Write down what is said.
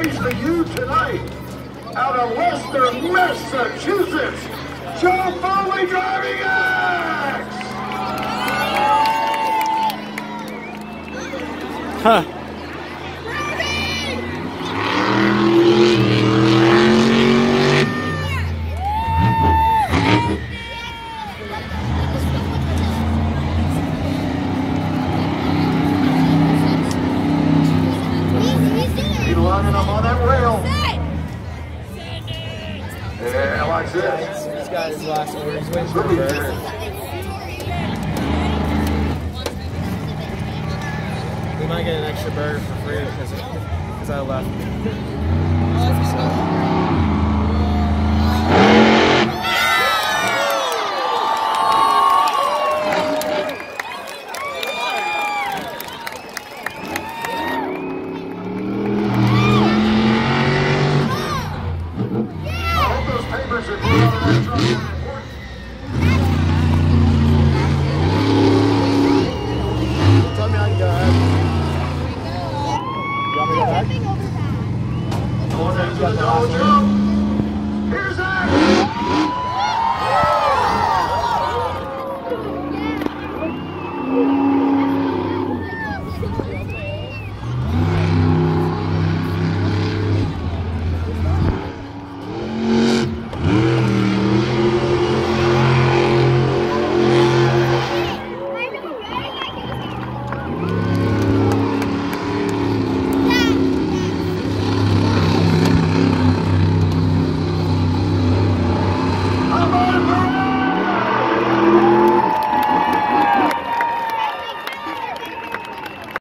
For you tonight, out of Leicester, Massachusetts, Joe Foley driving X! Huh. Lining up on that rail. Yeah, watch this. He's got his last order. He's waiting for a burger. We might get an extra burger for free because I left. Going into the double jump. Here's that.